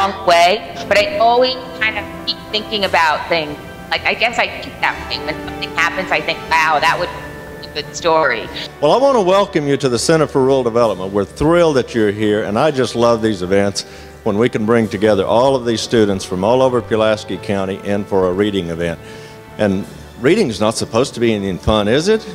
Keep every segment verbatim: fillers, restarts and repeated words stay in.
wrong way, but I always kind of keep thinking about things. Like, I guess I think that way. When something happens, I think, wow, that would be a good story. Well, I want to welcome you to the Center for Rural Development. We're thrilled that you're here, and I just love these events when we can bring together all of these students from all over Pulaski County in for a reading event. And reading is not supposed to be anything fun, is it?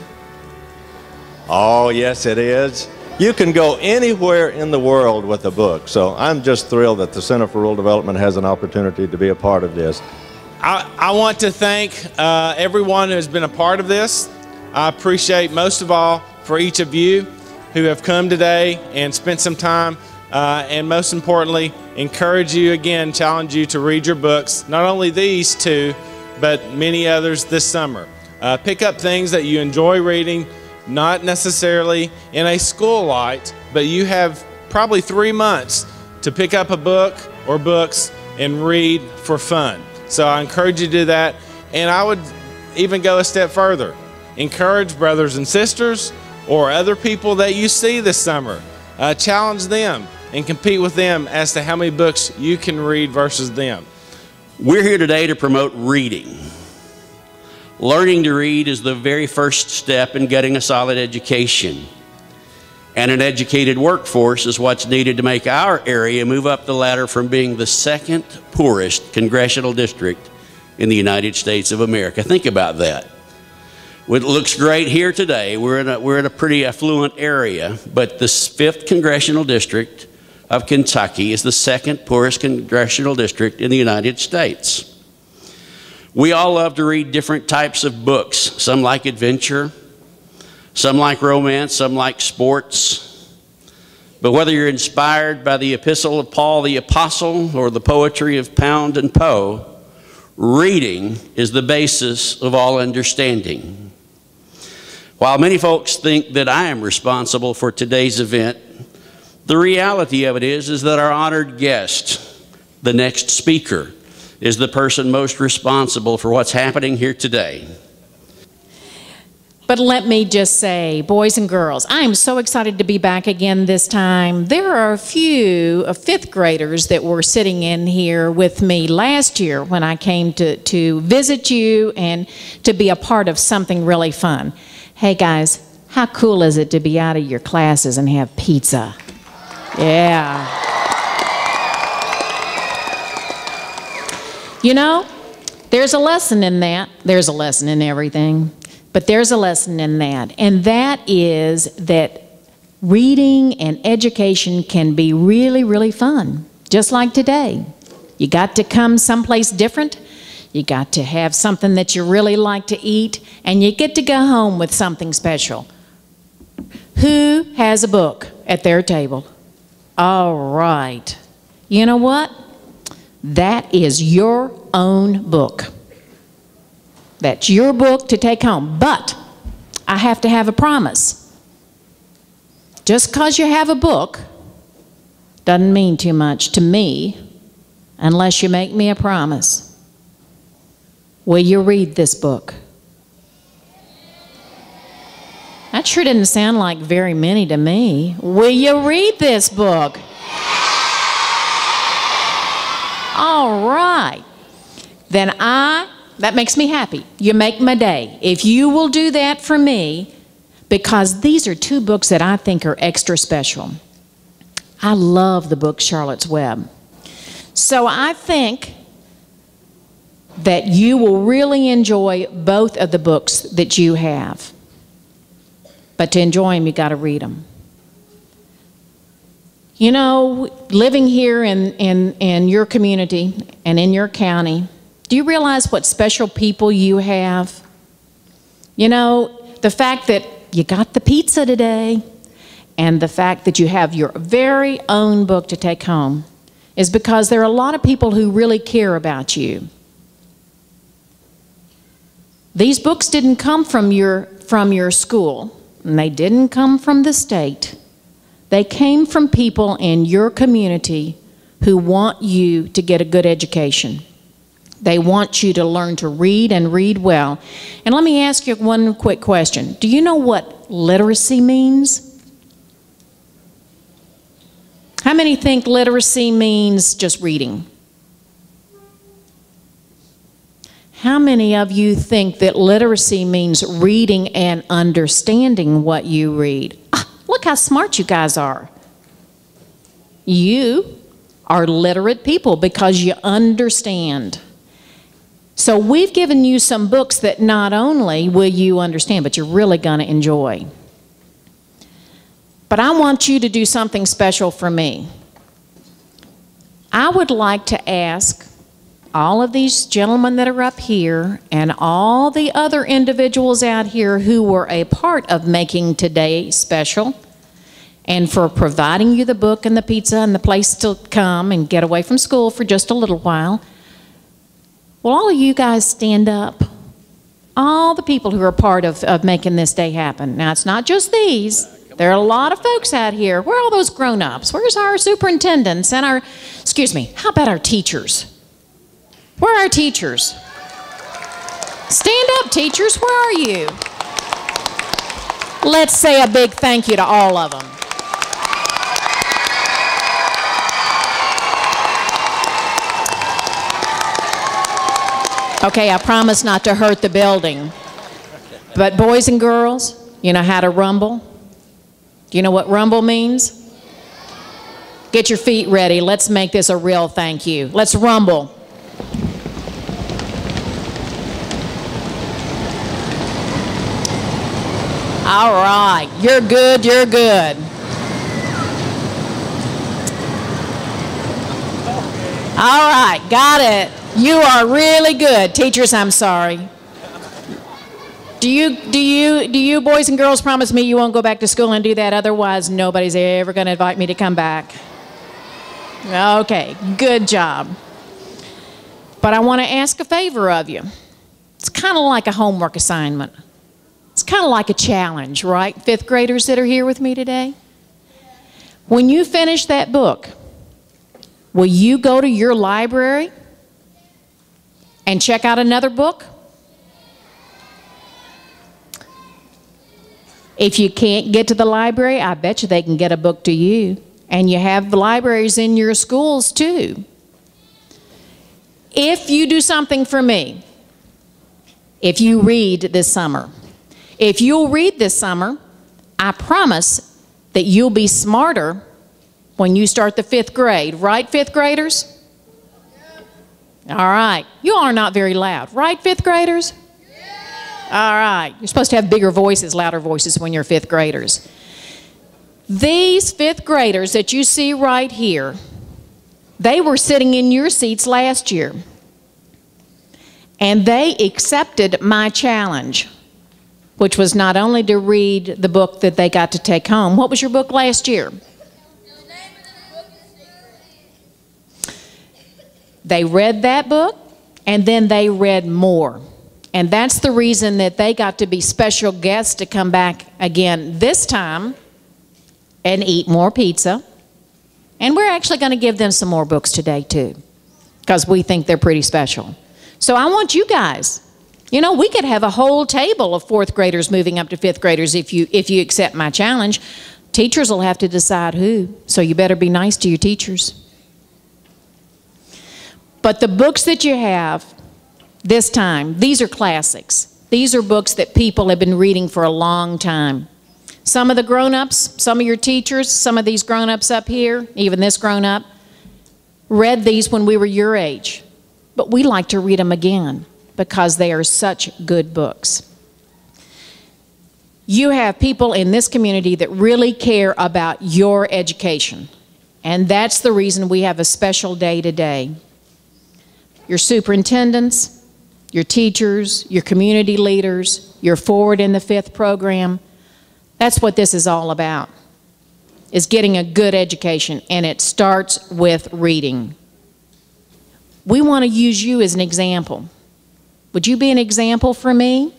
Oh, yes, it is. You can go anywhere in the world with a book. So I'm just thrilled that the Center for Rural Development has an opportunity to be a part of this. I, I want to thank uh, everyone who has been a part of this. I appreciate most of all for each of you who have come today and spent some time, uh, and most importantly, encourage you again, challenge you to read your books, not only these two, but many others this summer. Uh, pick up things that you enjoy reading, not necessarily in a school light, but you have probably three months to pick up a book or books and read for fun. So I encourage you to do that. And I would even go a step further. Encourage brothers and sisters or other people that you see this summer. Uh, challenge them and compete with them as to how many books you can read versus them. We're here today to promote reading. Learning to read is the very first step in getting a solid education. And an educated workforce is what's needed to make our area move up the ladder from being the second poorest congressional district in the United States of America. Think about that. It looks great here today. We're in a, we're in a pretty affluent area, but the fifth congressional district of Kentucky is the second poorest congressional district in the United States. We all love to read different types of books. Some like adventure, some like romance, some like sports. But whether you're inspired by the epistle of Paul the Apostle or the poetry of Pound and Poe, reading is the basis of all understanding. While many folks think that I am responsible for today's event, the reality of it is, is that our honored guest, the next speaker, is the person most responsible for what's happening here today. But let me just say, boys and girls, I am so excited to be back again this time. There are a few uh, fifth graders that were sitting in here with me last year when I came to, to visit you and to be a part of something really fun. Hey guys, how cool is it to be out of your classes and have pizza? Yeah. You know, there's a lesson in that. There's a lesson in everything. But there's a lesson in that, and that is that reading and education can be really, really fun, just like today. You got to come someplace different, you got to have something that you really like to eat, and you get to go home with something special. Who has a book at their table? All right. You know what? That is your own book. That's your book to take home. But I have to have a promise. Just because you have a book doesn't mean too much to me unless you make me a promise. Will you read this book? That sure didn't sound like very many to me. Will you read this book? All right. Then I... That makes me happy. You make my day. If you will do that for me, because these are two books that I think are extra special. I love the book Charlotte's Web. So I think that you will really enjoy both of the books that you have. But to enjoy them, you got to read them. You know, living here in, in, in your community and in your county, do you realize what special people you have? You know, the fact that you got the pizza today and the fact that you have your very own book to take home is because there are a lot of people who really care about you. These books didn't come from your, from your school, and they didn't come from the state. They came from people in your community who want you to get a good education. They want you to learn to read and read well. And let me ask you one quick question. Do you know what literacy means? How How many think literacy means just reading? How many of you think that literacy means reading and understanding what you read? Ah, look how smart you guys are. You are literate people because you understand. So we've given you some books that not only will you understand, but you're really going to enjoy. But I want you to do something special for me. I would like to ask all of these gentlemen that are up here and all the other individuals out here who were a part of making today special and for providing you the book and the pizza and the place to come and get away from school for just a little while. Will all of you guys stand up? All the people who are part of, of making this day happen. Now, it's not just these. There are a lot of folks out here. Where are all those grown-ups? Where's our superintendents and our, excuse me, how about our teachers? Where are our teachers? Stand up, teachers. Where are you? Let's say a big thank you to all of them. Okay, I promise not to hurt the building. But boys and girls, you know how to rumble? Do you know what rumble means? Get your feet ready. Let's make this a real thank you. Let's rumble. All right, you're good, you're good. All right, got it. You are really good. Teachers, I'm sorry. Do you, do you, do you boys and girls promise me you won't go back to school and do that? Otherwise, nobody's ever going to invite me to come back. Okay, good job. But I want to ask a favor of you. It's kind of like a homework assignment. It's kind of like a challenge, right? Fifth graders that are here with me today. When you finish that book, will you go to your library and check out another book? If you can't get to the library, I bet you they can get a book to you. And you have libraries in your schools too. If you do something for me, if you read this summer, if you'll read this summer, I promise that you'll be smarter when you start the fifth grade. Right, fifth graders? All right. You all are not very loud. Right, fifth graders? All right. You're supposed to have bigger voices, louder voices when you're fifth graders. These fifth graders that you see right here, they were sitting in your seats last year. And they accepted my challenge, which was not only to read the book that they got to take home. What was your book last year? They read that book, and then they read more. And that's the reason that they got to be special guests to come back again this time and eat more pizza. And we're actually going to give them some more books today too, because we think they're pretty special. So I want you guys, you know, we could have a whole table of fourth graders moving up to fifth graders if you, if you accept my challenge. Teachers will have to decide who, so you better be nice to your teachers. But the books that you have this time, these are classics. These are books that people have been reading for a long time. Some of the grown-ups, some of your teachers, some of these grown-ups up here, even this grown-up, read these when we were your age. But we like to read them again because they are such good books. You have people in this community that really care about your education. And that's the reason we have a special day today. Your superintendents, your teachers, your community leaders, your Forward in the Fifth program. That's what this is all about, is getting a good education, and it starts with reading. We want to use you as an example. Would you be an example for me?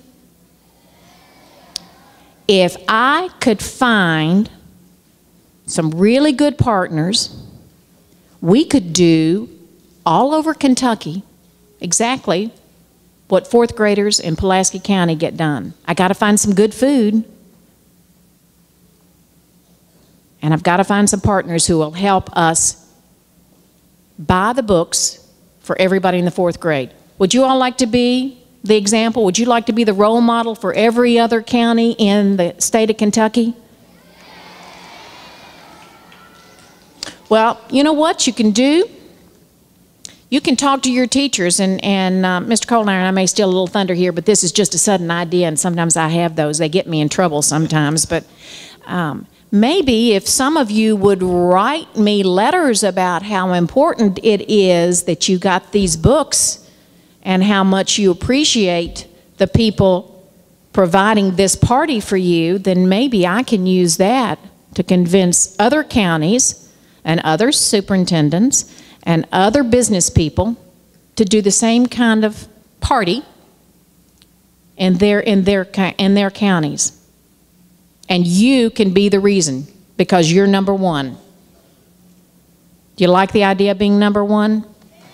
If I could find some really good partners, we could do all over Kentucky exactly what fourth graders in Pulaski County get done. I got to find some good food. And I've got to find some partners who will help us buy the books for everybody in the fourth grade. Would you all like to be the example? Would you like to be the role model for every other county in the state of Kentucky? Well, you know what you can do? You can talk to your teachers, and, and uh, Mister Coldiron, I may steal a little thunder here, but this is just a sudden idea, and sometimes I have those. They get me in trouble sometimes, but um, maybe if some of you would write me letters about how important it is that you got these books and how much you appreciate the people providing this party for you, then maybe I can use that to convince other counties and other superintendents and other business people to do the same kind of party in their, in their, in their counties. And you can be the reason because you're number one. Do you like the idea of being number one?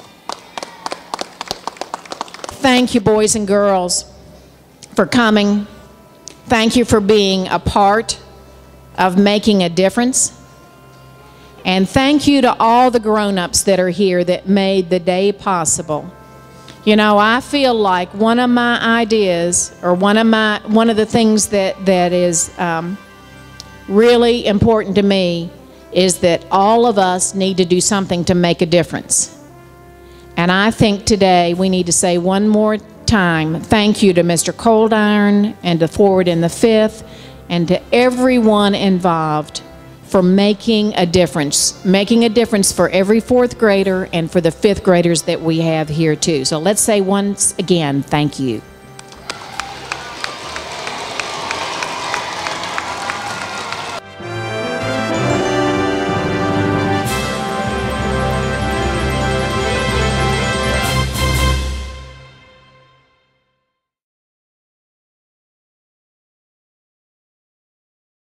Thank you, boys and girls, for coming. Thank you for being a part of making a difference. And thank you to all the grown-ups that are here that made the day possible. You know, I feel like one of my ideas, or one of my one of the things that that is um, really important to me, is that all of us need to do something to make a difference. And I think today we need to say one more time thank you to Mister Coldiron and to Forward in the Fifth and to everyone involved for making a difference, making a difference for every fourth grader and for the fifth graders that we have here too. So let's say once again, thank you.